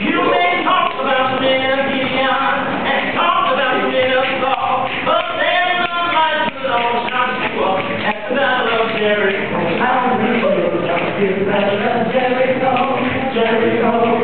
You may talk about men, Gideon, and talk about men, Saul, but there's none like good old Joshua at the Battle of Jericho. Jericho, Jericho.